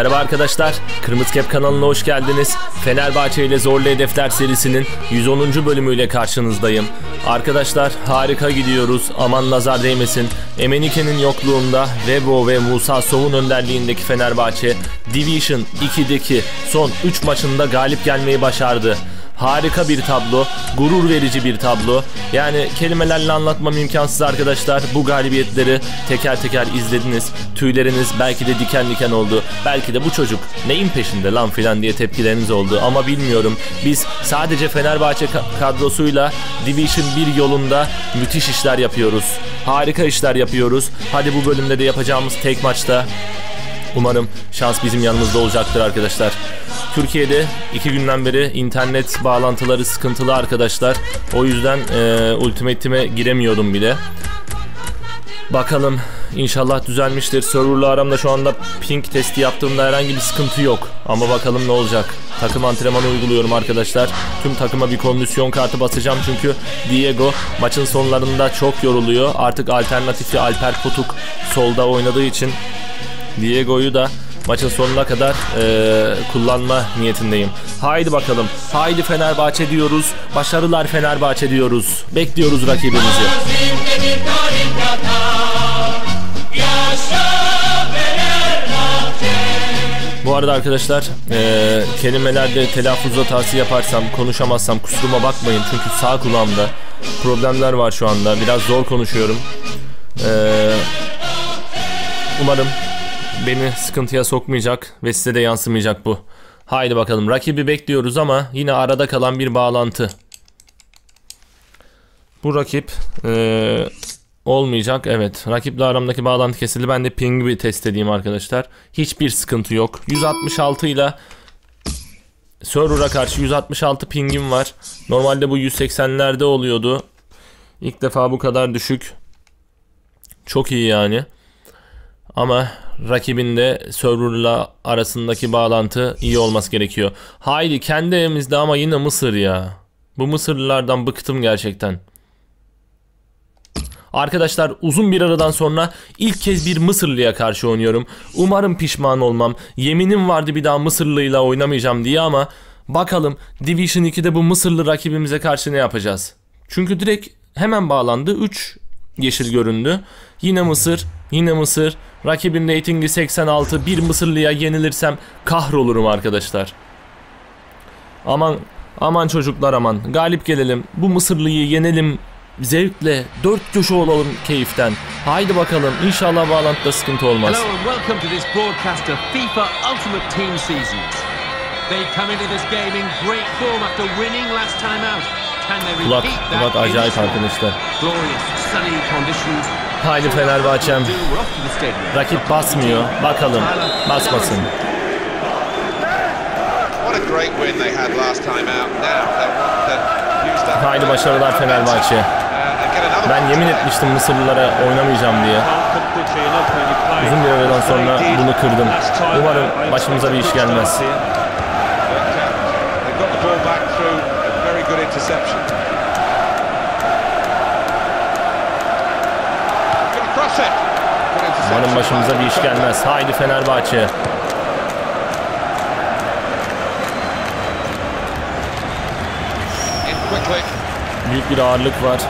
Merhaba arkadaşlar, Kırmızı Kep kanalına hoş geldiniz. Fenerbahçe ile Zorlu Hedefler serisinin 110. bölümüyle karşınızdayım. Arkadaşlar harika gidiyoruz, aman nazar değmesin. Emenike'nin yokluğunda Vebo ve Musa Sow'un önderliğindeki Fenerbahçe Division 2'deki son 3 maçında galip gelmeyi başardı. Harika bir tablo, gurur verici bir tablo. Yani kelimelerle anlatmam imkansız arkadaşlar. Bu galibiyetleri teker teker izlediniz. Tüyleriniz belki de diken diken oldu. Belki de bu çocuk neyin peşinde lan filan diye tepkileriniz oldu. Ama bilmiyorum. Biz sadece Fenerbahçe kadrosuyla Division 1 yolunda müthiş işler yapıyoruz. Harika işler yapıyoruz. Hadi bu bölümde de yapacağımız tek maçta umarım şans bizim yanımızda olacaktır arkadaşlar. Türkiye'de 2 günden beri internet bağlantıları sıkıntılı arkadaşlar. O yüzden Ultimate Team'e giremiyordum bile. Bakalım, inşallah düzelmiştir. Server'la aramda şu anda ping testi yaptığımda herhangi bir sıkıntı yok. Ama bakalım ne olacak. Takım antrenmanı uyguluyorum arkadaşlar. Tüm takıma bir kondisyon kartı basacağım çünkü Diego maçın sonlarında çok yoruluyor. Artık alternatifli Alper Potuk solda oynadığı için Diego'yu da maçın sonuna kadar kullanma niyetindeyim. Haydi bakalım. Haydi Fenerbahçe diyoruz. Başarılar Fenerbahçe diyoruz. Bekliyoruz rakibimizi. Bu arada arkadaşlar kelimelerde telaffuzda tavsiye yaparsam, konuşamazsam kusuruma bakmayın. Çünkü sağ kulağımda problemler var şu anda. Biraz zor konuşuyorum. Umarım beni sıkıntıya sokmayacak ve size de yansımayacak bu. Haydi bakalım, rakibi bekliyoruz ama yine arada kalan bir bağlantı. Bu rakip olmayacak. Evet, rakiple aramdaki bağlantı kesildi. Ben de ping'i bir test edeyim arkadaşlar. Hiçbir sıkıntı yok. 166 ile server'a karşı 166 ping'im var. Normalde bu 180'lerde oluyordu. İlk defa bu kadar düşük. Çok iyi yani. Ama rakibin de server'la arasındaki bağlantı iyi olması gerekiyor. Haydi kendi evimizde ama yine Mısır ya. Bu Mısırlılardan bıktım gerçekten. Arkadaşlar uzun bir aradan sonra ilk kez bir Mısırlıya karşı oynuyorum. Umarım pişman olmam. Yeminim vardı bir daha Mısırlıyla oynamayacağım diye ama bakalım Division 2'de bu Mısırlı rakibimize karşı ne yapacağız? Çünkü direkt hemen bağlandı. 3 yeşil göründü. Yine Mısır. Yine Mısır. Rakibin ratingi 86. Bir Mısırlıya yenilirsem kahrolurum arkadaşlar. Aman aman çocuklar aman. Galip gelelim. Bu Mısırlıyı yenelim. Zevkle. Dört köşe olalım keyiften. Haydi bakalım. İnşallah bağlantıda sıkıntı olmaz. Hello and welcome to this broadcast of FIFA Ultimate Team seasons. They come into this game in great form after winning last time out. Kulak acayip arkadaşlar. Glorious sunny conditions. Haydi Fenerbahçem. Rakip basmıyor. Bakalım. Basmasın. Haydi başarılar Fenerbahçe. Ben yemin etmiştim Mısırlılara oynamayacağım diye. Uzun bir aradan sonra bunu kırdım. Umarım başımıza bir iş gelmez. Umarım başımıza bir iş gelmez. Haydi Fenerbahçe. Büyük bir ağırlık var.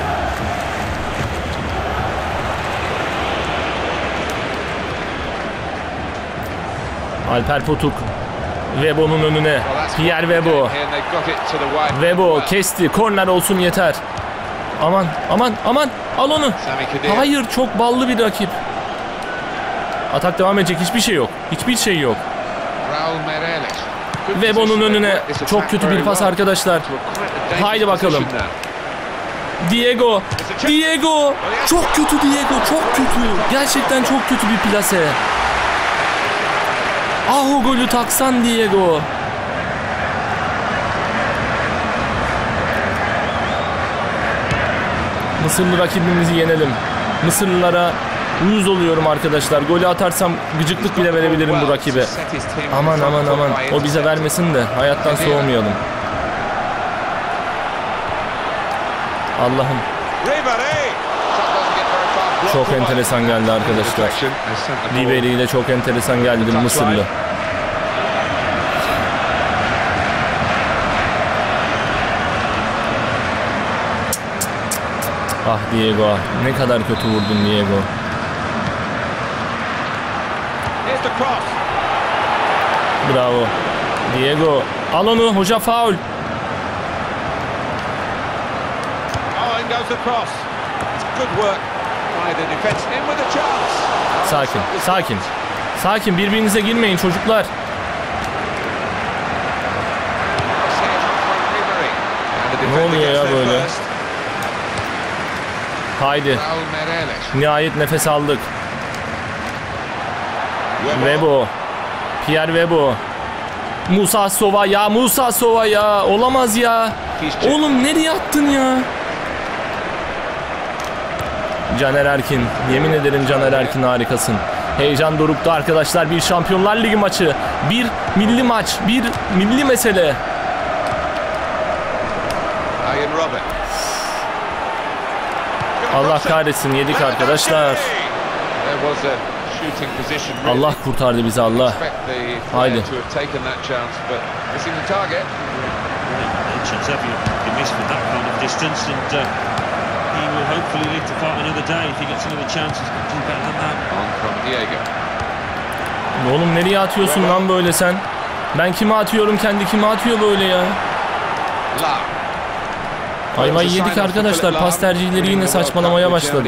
Alper Potuk. Vebo'nun önüne. Pierre Vebo. Vebo kesti. Korner olsun yeter. Aman aman aman. Al onu. Hayır, çok ballı bir rakip. Atak devam edecek. Hiçbir şey yok. Hiçbir şey yok. Vebo'nun önüne. Çok kötü bir pas arkadaşlar. Haydi bakalım. Diego. Diego. Çok kötü Diego. Çok kötü. Gerçekten çok kötü bir plase. Ah o golü taksan Diego. Mısırlı rakibimizi yenelim. Mısırlılara uyuz oluyorum arkadaşlar. Golü atarsam gıcıklık bile verebilirim bu rakibe. Aman aman aman. O bize vermesin de hayattan soğumayalım. Allah'ım. Çok enteresan geldi arkadaşlar. Ribery ile çok enteresan geldi Mısırlı. Ah Diego, ne kadar kötü vurdun Diego. Bravo. Diego, al onu, hoca faul. Sakin, sakin. Sakin, birbirinize girmeyin çocuklar. Ne oluyor ya böyle? Haydi. Nihayet nefes aldık. Webo. Pierre Webo. Musa Sova ya, Musa Sova ya. Olamaz ya. Oğlum nereye attın ya? Caner Erkin. Yemin ederim Caner Erkin harikasın. Heyecan dorukta arkadaşlar. Bir Şampiyonlar Ligi maçı. Bir milli maç. Bir milli mesele. Allah kahretsin, yedik arkadaşlar. Allah kurtardı bizi, Allah. Haydi. Oğlum nereye atıyorsun lan böyle sen? Ben kime atıyorum, kendi kime atıyor böyle ya? Ayvayı yedik arkadaşlar. Pas tercihleri yine saçmalamaya başladı.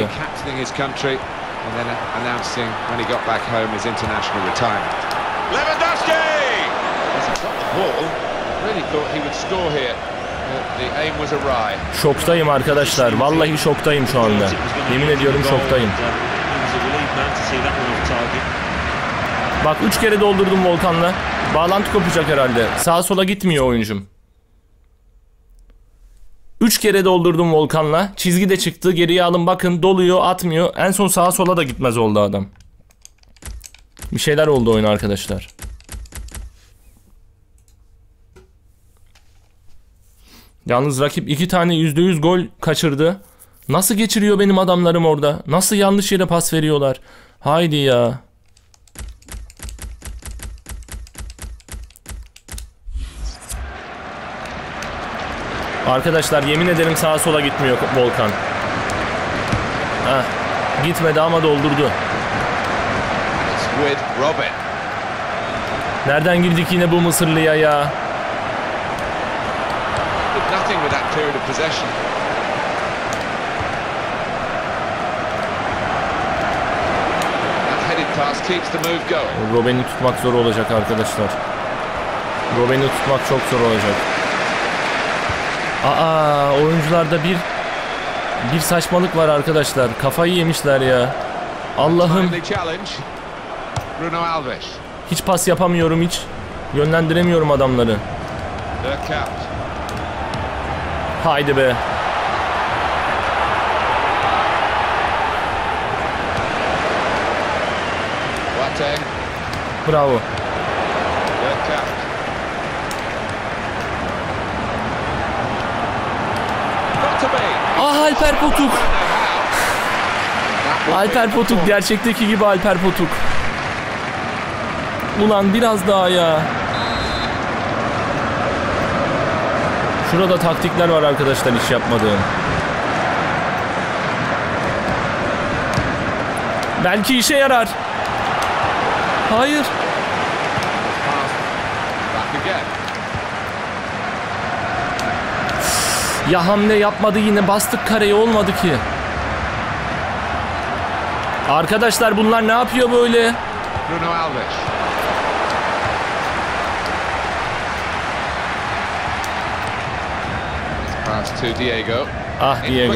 Şoktayım arkadaşlar. Vallahi şoktayım şu anda. Yemin ediyorum şoktayım. Bak 3 kere doldurdum Volkan'la. Bağlantı kopacak herhalde. Sağa sola gitmiyor oyuncum. 3 kere doldurdum Volkan'la. Çizgi de çıktı. Geriye alın bakın, doluyor, atmıyor. En son sağa sola da gitmez oldu adam. Bir şeyler oldu oyun arkadaşlar. Yalnız rakip 2 tane %100 gol kaçırdı. Nasıl geçiriyor benim adamlarım orada? Nasıl yanlış yere pas veriyorlar? Haydi ya. Arkadaşlar yemin ederim sağa sola gitmiyor Volkan. Heh, gitmedi ama doldurdu. Nereden girdik yine bu Mısırlı'ya ya? Robben'i tutmak zor olacak arkadaşlar. Robben'i tutmak çok zor olacak. Aa, oyuncularda bir saçmalık var arkadaşlar. Kafayı yemişler ya. Allah'ım. Hiç pas yapamıyorum hiç. Yönlendiremiyorum adamları. Haydi be. Bravo. Ah, Alper Potuk. Alper Potuk, gerçekteki gibi Alper Potuk. Ulan biraz daha ya. Şurada taktikler var arkadaşlar, hiç yapmadığım. Belki işe yarar. Hayır. Ya hamle yapmadı yine, bastık kareye, olmadı ki. Arkadaşlar bunlar ne yapıyor böyle? Ah Diego.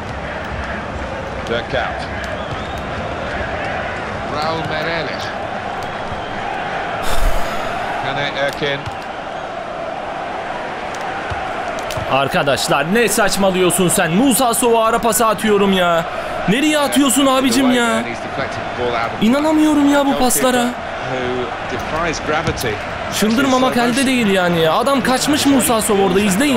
Arkadaşlar ne saçmalıyorsun sen? Musa Sova ara pası atıyorum ya. Nereye atıyorsun abicim ya? İnanamıyorum ya bu paslara. Çıldırmamak elde değil yani ya. Adam kaçmış Musa Sova orada, izleyin.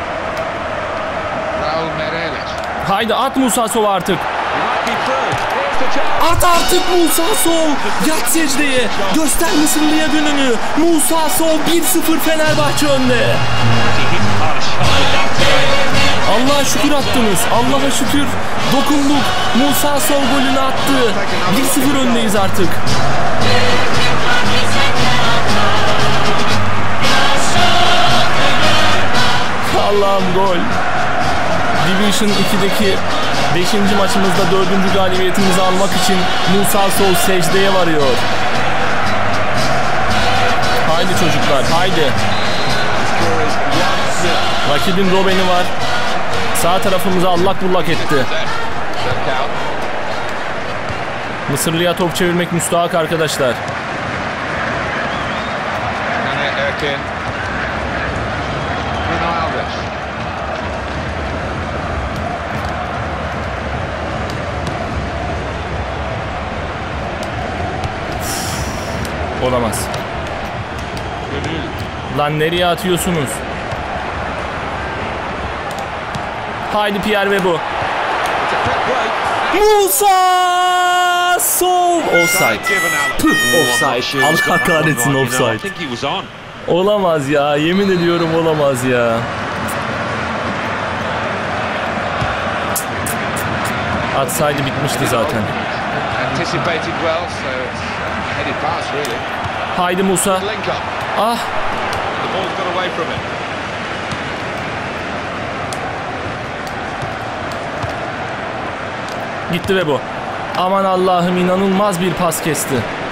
Haydi at Musa Sova artık. At artık Musa Sow. Yat secdeye. Göster Mısırlı'ya gününü. Musa Sow 1-0 Fenerbahçe önde. Allah'a şükür attınız. Allah'a şükür dokunduk. Musa Sow golünü attı. 1-0 öndeyiz artık. Allah'ım gol. Division 2'deki 5. maçımızda 4. galibiyetimizi almak için Musa Sow secdeye varıyor. Haydi çocuklar, haydi. Rakibin Robben'i var. Sağ tarafımıza allak bullak etti. Mısırlı'ya top çevirmek müstahak arkadaşlar. Olamaz. Lan nereye atıyorsunuz? Haydi Pierre ve bu. Musa Sow. Offside. Offside. Allah kahretsin offside. Olamaz ya. Yemin ediyorum olamaz ya. Atsaydı bitmişti zaten. Haydi Musa. Ah. Gitti ve bu. Aman Allah'ım, inanılmaz bir pas kesti.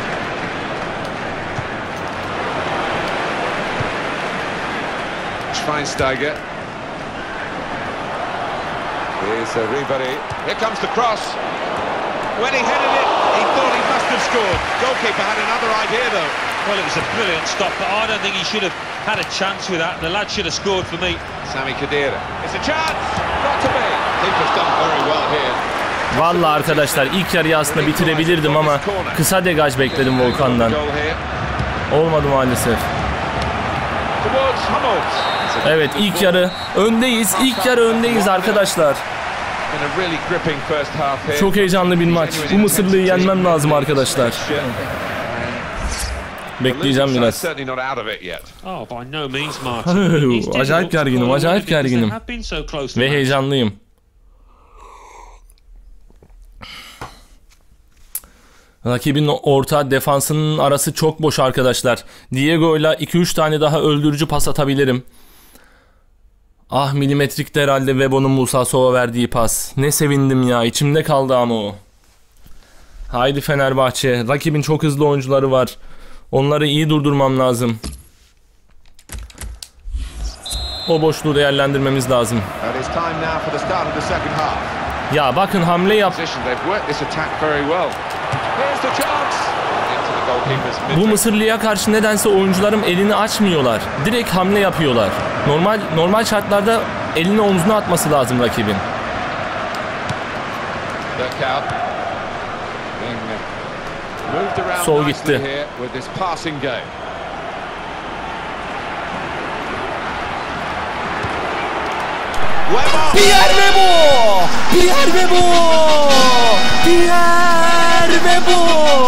Schweinsteiger. Here's Ribery. Here comes the cross. When he headed it, he thought he must have scored. Goalkeeper had another idea though. Well, it was a brilliant stop, but I don't think he should have had a chance with that. The lad should have scored for me. Sami Khedira. It's a chance. Not to be. Keeper's done very well here. Vallahi arkadaşlar ilk yarıyı aslında bitirebilirdim ama kısa degaj bekledim Volkan'dan. Olmadı maalesef. Evet, ilk yarı öndeyiz. İlk yarı öndeyiz arkadaşlar. Çok heyecanlı bir maç. Bu Mısırlı'yı yenmem lazım arkadaşlar. Bekleyeceğim biraz. Acayip gerginim, acayip gerginim. Ve heyecanlıyım. Rakibin orta defansının arası çok boş arkadaşlar. Diego'yla 2-3 tane daha öldürücü pas atabilirim. Ah, milimetrikte herhalde Webo'nun Musa Sow'a verdiği pas. Ne sevindim ya, içimde kaldı ama o. Haydi Fenerbahçe. Rakibin çok hızlı oyuncuları var. Onları iyi durdurmam lazım. O boşluğu değerlendirmemiz lazım. Ya bakın, hamle yap. Bu Mısırlı'ya karşı nedense oyuncularım elini açmıyorlar. Direkt hamle yapıyorlar. Normal şartlarda elini omzuna atması lazım rakibin. Sol gitti. Pierre Webo! Pierre Webo! Pierre Webo!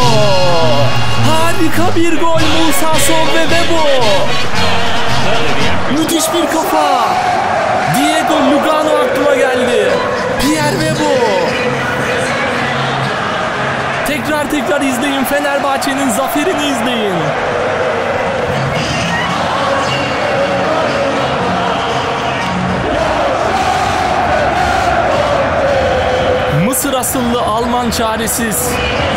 Harika bir gol Musa Sow ve Webo! Müthiş bir kafa! Diego Lugano aklıma geldi. Pierre Webo! Tekrar izleyin. Fenerbahçe'nin zaferini izleyin. Mısır asıllı Alman çaresiz.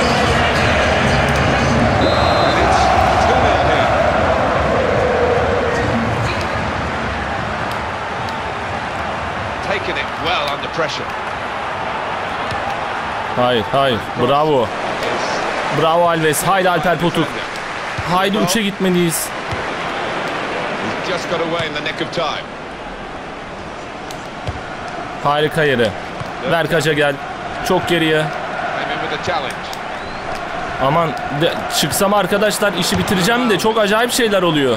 Hayır. Bravo. Bravo Alves. Haydi Alper Potuk. Haydi 3'e gitmeliyiz. Harika yere. Ver kaça gel. Çok geriye. Aman çıksam arkadaşlar işi bitireceğim de çok acayip şeyler oluyor.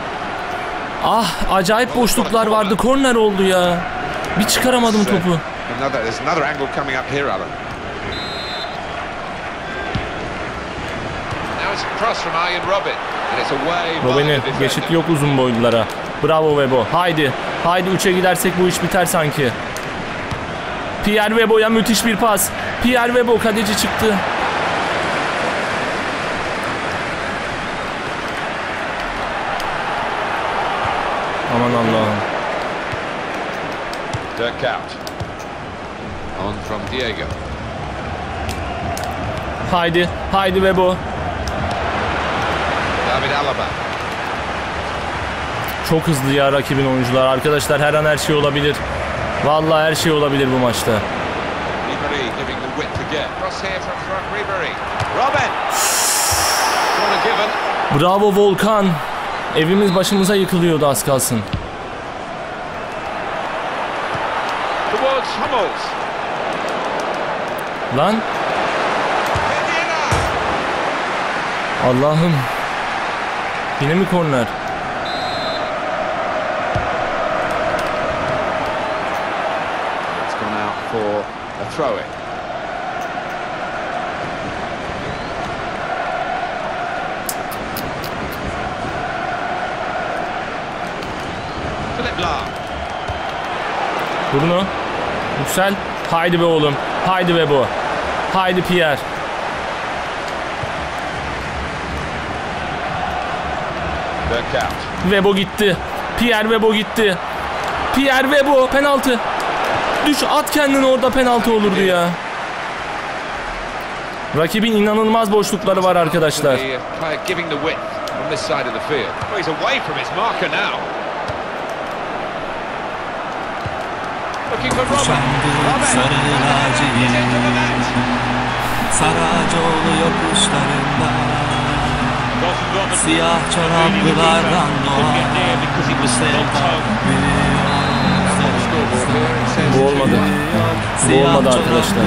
Ah, acayip boşluklar vardı. Korner oldu ya. Bir çıkaramadım topu. There's another angle coming up here, Alan. Now it's a cross from Arjen Robben. And it's away by Robben'in the defender. geçit yok uzun boylulara. Bravo Webo. Haydi. Haydi 3'e gidersek bu iş biter sanki. Pierre Webo'ya müthiş bir pas. Pierre Webo kaleci çıktı. Aman Allah'ım. Dirk Kuyt. On from Diego. Haydi. Haydi Webo. David Alaba. Çok hızlı ya rakibin oyuncular. Arkadaşlar her an her şey olabilir. Vallahi her şey olabilir bu maçta. Ribéry giving the width again. Cross here from front, Ribéry. Robben. Corner given. Bravo Volkan. Evimiz başımıza yıkılıyordu az kalsın. Towards Hummels. Lan. Allah'ım. Yine mi korner? It's gone out for a throw-in. Philip Lahm. Bruno. Yüksel. Haydi be oğlum. Haydi be bu. Haydi Pierre. Dirk Kuyt. Webo gitti. Pierre Webo gitti. Pierre Webo penaltı. Düş at kendini, orada penaltı olurdu ya. Rakibin inanılmaz boşlukları var arkadaşlar. The player giving the width on this side of the field. Oh, he's away from his marker now. Looking for Robben. Sarı laciği, Saracoğlu yokuşlarında, siyah çoraplılardan doğan bu sevda Bu olmadı. Bu olmadı arkadaşlar.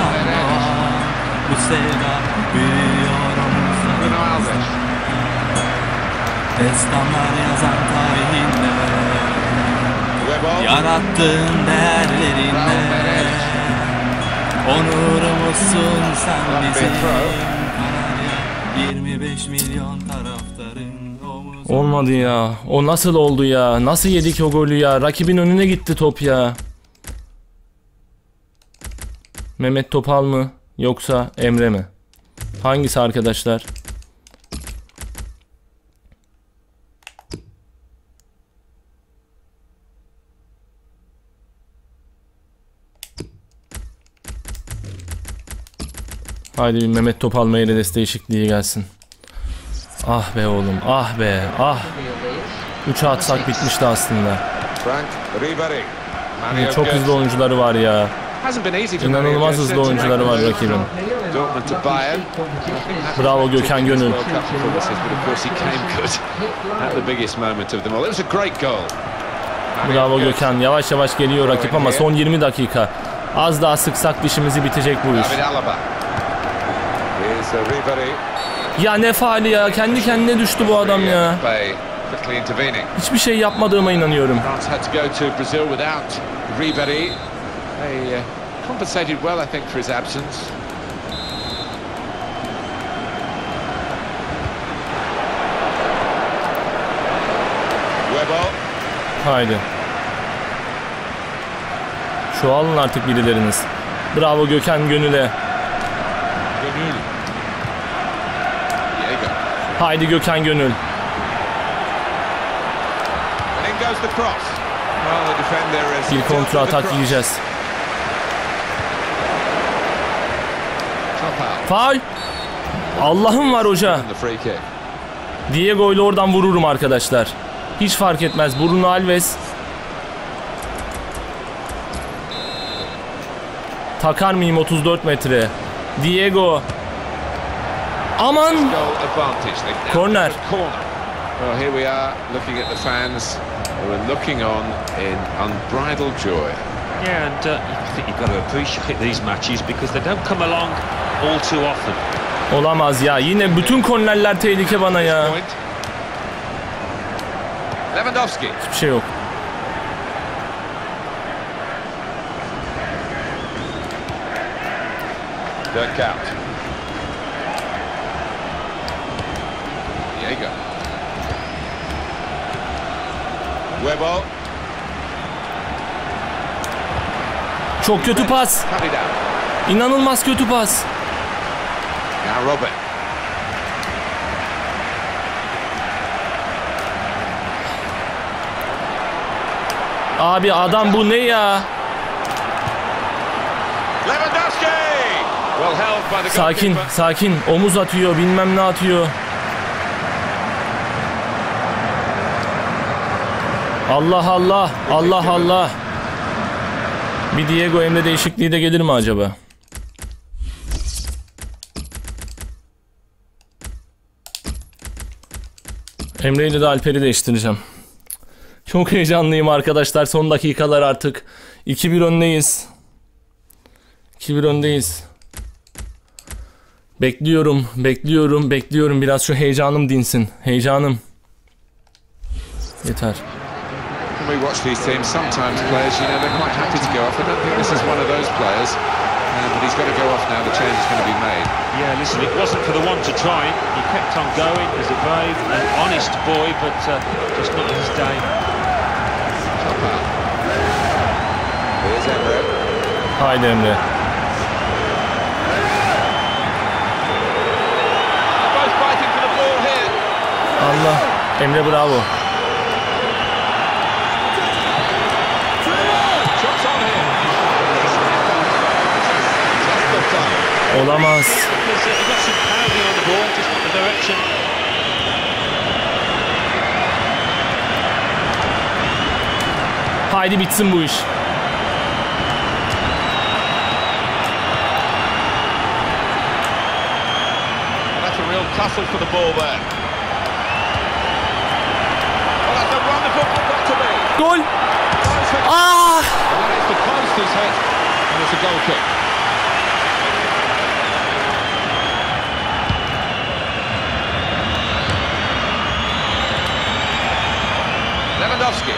Bu sevda büyüyor Bruno omuzlarımızda. Alves. Destanlar yazan tarihinde, Webo. yarattığın değerlerinle, onurumuzsun sen bizim. 25 milyon taraftarın omuz. Olmadı ya. O nasıl oldu ya? Nasıl yedik o golü ya? Rakibin önüne gitti top ya. Mehmet Topal mı? Yoksa Emre mi? Hangisi arkadaşlar? Haydi bir Mehmet Topal Meireles değişikliği gelsin. Ah be oğlum, ah be, ah. 3'e atsak bitmişti aslında. Frank Ribéry. Mario Çok hızlı Götze. oyuncuları var ya. Hasn't been easy for İnanılmaz Mario hızlı Götze to oyuncuları make var the move rakibin. from Dortmund to Bayern. Bravo Gökhan Gönül. World Cup performances, but of course he came good at the biggest moment of them all. It was a great goal. Bravo Gökhan. Yavaş yavaş geliyor rakip ama son 20 dakika. Az daha sıksak dişimizi bitecek bu iş. David Alaba. Here's Ribéry. Ya ne faali ya. Kendi kendine düştü bu adam ya. Mbappé quickly intervening. Hiçbir şey yapmadığıma inanıyorum. France had to go to Brazil without Ribéry. They compensated well, I think, for his absence. Webo. Haydi. Şu alın artık birileriniz. Bravo Gökhan Gönül'e. Diego. Haydi Gökhan Gönül. And in goes the cross. Well, the defender is Bir kontra atak yiyeceğiz. Faul. Allah'ım var hoca. The free kick. Diego ile oradan vururum arkadaşlar. Hiç fark etmez. Bruno Alves. Takar mıyım 34 metre? Diego. Aman. Goal advantage. They've now Corner. got a corner. Well, here we are looking at the fans who are looking on in unbridled joy. Yeah, and I think you've got to appreciate these matches because they don't come along all too often. Olamaz ya. Yine bütün kornerler tehlike bana ya. Point. Lewandowski. Hiçbir şey yok. Dirk out. Diego. Webo. Çok kötü pas. Cut it out. İnanılmaz kötü pas. Now Robin. Abi adam bu ne ya? Lewandowski. Well held by the Sakin, goalkeeper. sakin. Omuz atıyor, bilmem ne atıyor. Allah Allah, Allah Allah. Bir Diego Emre değişikliği de gelir mi acaba? Emre ile de Alper'i değiştireceğim. Çok heyecanlıyım arkadaşlar. Son dakikalar artık. 2-1 öndeyiz. 2-1 öndeyiz. Bekliyorum, bekliyorum, bekliyorum. Biraz şu heyecanım dinsin. Heyecanım. Yeter. When we watch these teams, sometimes players, they're quite happy to go off. I don't think this is one of those players. But he's got to go off now. The change is going to be made. Yeah, listen, it wasn't for the one to try. He kept on going as a brave and honest boy, but just not his day. Top out. Here's Emre. Haydi Emre. Both fighting for the ball here. Allah. Emre bravo. Shots on here. Olamaz. Because he got some power behind the ball, just not the direction. Haydi bitsin bu iş. That's a real tussle for the ball there. Well, that's a wonderful got to be. Gol. Ah! And it's the post is hit, and it's a goal kick. Lewandowski.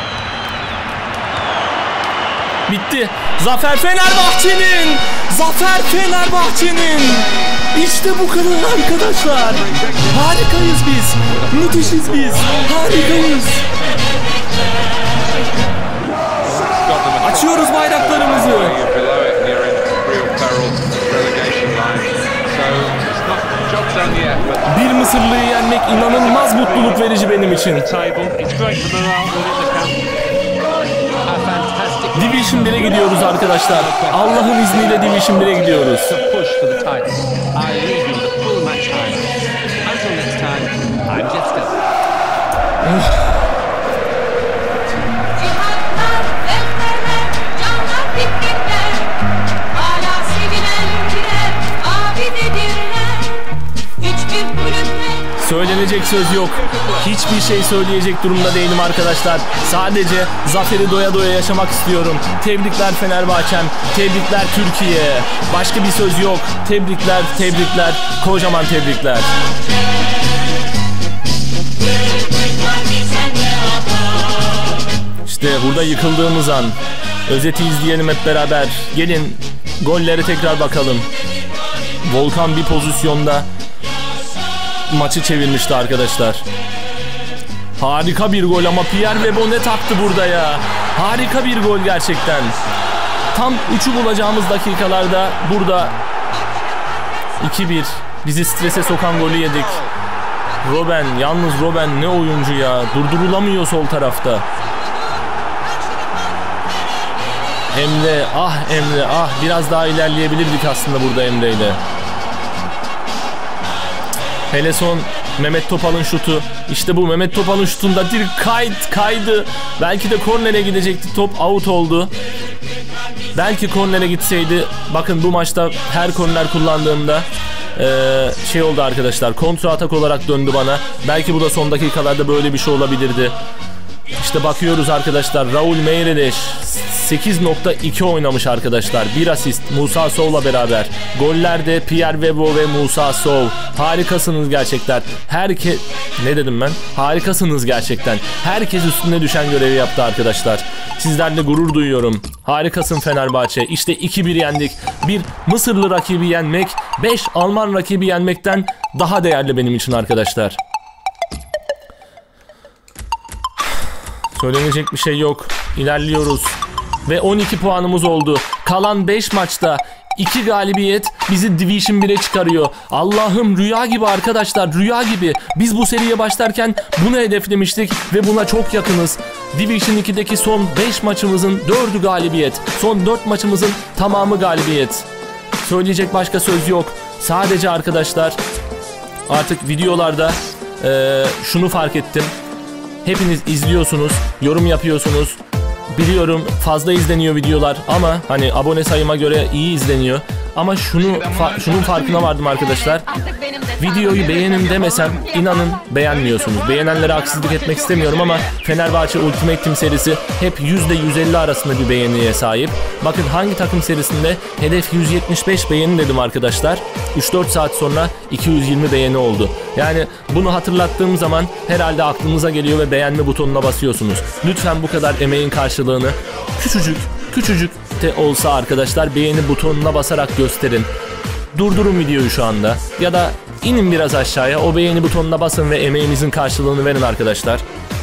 Bitti. Zafer Fenerbahçe'nin. Zafer Fenerbahçe'nin. İşte bu kadar arkadaşlar. Harikayız biz. Müthişiz biz. Harikayız. Açıyoruz bayraklarımızı. Below it, and you're in real peril, relegation line. So it's not job's done yet, but Bir Mısırlı'yı yenmek inanılmaz mutluluk verici benim için. Table, it's great for morale within the camp. Division 1'e gidiyoruz arkadaşlar. Allah'ın izniyle Division 1'e gidiyoruz. Push for the title. I leave you with a full match time. Until next time, I'm Jeff Scott. Cihatlar, defterler, canlar bittikler. Hala sevilen birer abidedirler. Hiçbir kulüpte Söylenecek söz yok. Hiçbir şey söyleyecek durumda değilim arkadaşlar. Sadece zaferi doya doya yaşamak istiyorum. Tebrikler Fenerbahçem. Tebrikler Türkiye. Başka bir söz yok. Tebrikler, tebrikler. Kocaman tebrikler. İşte burada yıkıldığımız an. Özeti izleyelim hep beraber. Gelin gollere tekrar bakalım. Volkan bir pozisyonda maçı çevirmişti arkadaşlar. Harika bir gol ama Pierre Webo ne taktı burada ya. Harika bir gol gerçekten. Tam 3'ü bulacağımız dakikalarda burada 2-1 bizi strese sokan golü yedik. Robben, yalnız Robben ne oyuncu ya. Durdurulamıyor sol tarafta. Emre, ah Emre, ah biraz daha ilerleyebilirdik aslında burada Emre ile. Hele son Mehmet Topal'ın şutu. İşte bu Mehmet Topal'ın şutunda direkt kaydı. Belki de kornere gidecekti. Top out oldu. Belki kornere gitseydi. Bakın bu maçta her korner kullandığımda şey oldu arkadaşlar. Kontra atak olarak döndü bana. Belki bu da son dakikalarda böyle bir şey olabilirdi. İşte bakıyoruz arkadaşlar. Raul Meireles 8.2 oynamış arkadaşlar. 1 asist Musa Sow'la beraber. Gollerde Pierre Webo ve Musa Sow. Harikasınız gerçekten. Ne dedim ben? Harikasınız gerçekten. Herkes üstüne düşen görevi yaptı arkadaşlar. Sizlerle gurur duyuyorum. Harikasın Fenerbahçe. İşte 2-1 yendik. Bir Mısırlı rakibi yenmek 5 Alman rakibi yenmekten daha değerli benim için arkadaşlar. Söylenecek bir şey yok. İlerliyoruz. Ve 12 puanımız oldu. Kalan 5 maçta 2 galibiyet bizi Division 1'e çıkarıyor. Allah'ım, rüya gibi arkadaşlar, rüya gibi. Biz bu seriye başlarken bunu hedeflemiştik ve buna çok yakınız. Division 2'deki son 5 maçımızın 4'ü galibiyet. Son 4 maçımızın tamamı galibiyet. Söyleyecek başka söz yok. Sadece arkadaşlar artık videolarda şunu fark ettim. Hepiniz izliyorsunuz, yorum yapıyorsunuz. Biliyorum fazla izleniyor videolar ama hani abone sayıma göre iyi izleniyor. Ama şunun farkına vardım arkadaşlar. Videoyu beğenin demesem inanın beğenmiyorsunuz. Beğenenlere haksızlık etmek istemiyorum ama Fenerbahçe Ultimate Team serisi hep %150 arasında bir beğeniye sahip. Bakın hangi takım serisinde hedef 175 beğeni dedim arkadaşlar. 3-4 saat sonra 220 beğeni oldu. Yani bunu hatırlattığım zaman herhalde aklınıza geliyor ve beğenme butonuna basıyorsunuz. Lütfen bu kadar emeğin karşılığını küçücük de olsa arkadaşlar beğeni butonuna basarak gösterin. Durdurun videoyu şu anda ya da inin biraz aşağıya, o beğeni butonuna basın ve emeğinizin karşılığını verin arkadaşlar.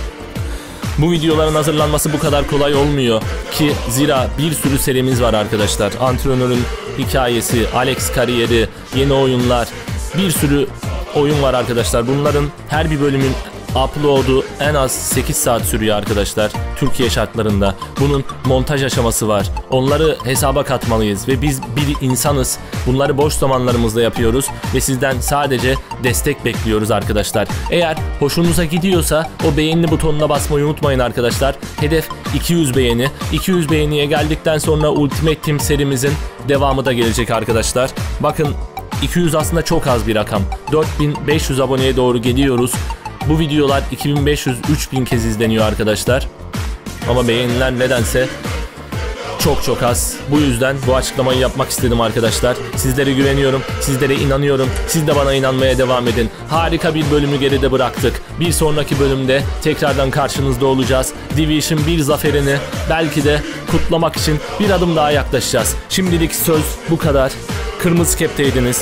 Bu videoların hazırlanması bu kadar kolay olmuyor ki, zira bir sürü serimiz var arkadaşlar. Antrenörün hikayesi, Alex kariyeri, yeni oyunlar, bir sürü oyun var arkadaşlar. Bunların her bir bölümün upload'u en az 8 saat sürüyor arkadaşlar Türkiye şartlarında. Bunun montaj aşaması var. Onları hesaba katmalıyız ve biz bir insanız. Bunları boş zamanlarımızda yapıyoruz ve sizden sadece destek bekliyoruz arkadaşlar. Eğer hoşunuza gidiyorsa o beğeni butonuna basmayı unutmayın arkadaşlar. Hedef 200 beğeni. 200 beğeniye geldikten sonra Ultimate Team serimizin devamı da gelecek arkadaşlar. Bakın 200 aslında çok az bir rakam. 4500 aboneye doğru geliyoruz. Bu videolar 2500-3000 kez izleniyor arkadaşlar. Ama beğeniler nedense çok az. Bu yüzden bu açıklamayı yapmak istedim arkadaşlar. Sizlere güveniyorum, sizlere inanıyorum. Siz de bana inanmaya devam edin. Harika bir bölümü geride bıraktık. Bir sonraki bölümde tekrardan karşınızda olacağız. Division 1 zaferini belki de kutlamak için bir adım daha yaklaşacağız. Şimdilik söz bu kadar. Kırmızı Kep'teydiniz.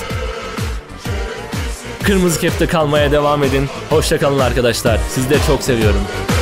Kırmızı Kep'te kalmaya devam edin. Hoşça kalın arkadaşlar. Sizleri çok seviyorum.